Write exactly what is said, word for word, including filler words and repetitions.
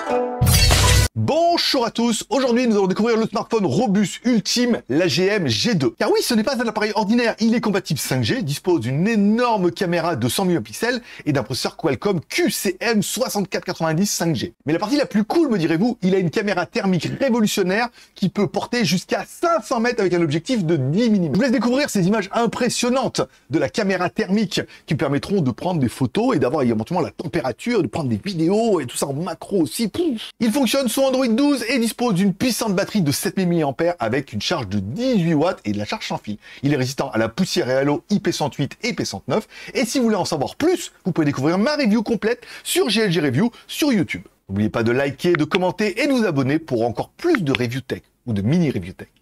Bonjour à tous, aujourd'hui nous allons découvrir le smartphone robuste ultime, l'A G M G deux. Car oui, ce n'est pas un appareil ordinaire, il est compatible cinq G, dispose d'une énorme caméra de cent millions de pixels et d'un processeur Qualcomm Q C M soixante-quatre quatre-vingt-dix cinq G. Mais la partie la plus cool, me direz-vous, il a une caméra thermique révolutionnaire qui peut porter jusqu'à cinq cents mètres avec un objectif de dix millimètres. Je vous laisse découvrir ces images impressionnantes de la caméra thermique qui permettront de prendre des photos et d'avoir éventuellement la température, de prendre des vidéos et tout ça en macro aussi. Pouf. Il fonctionne sous Android douze et dispose d'une puissante batterie de sept mille milliampères heure avec une charge de dix-huit watts et de la charge sans fil. Il est résistant à la poussière et à l'eau I P cent huit et I P cent neuf. Et si vous voulez en savoir plus, vous pouvez découvrir ma review complète sur G L G Review sur YouTube. N'oubliez pas de liker, de commenter et de vous abonner pour encore plus de review tech ou de mini review tech.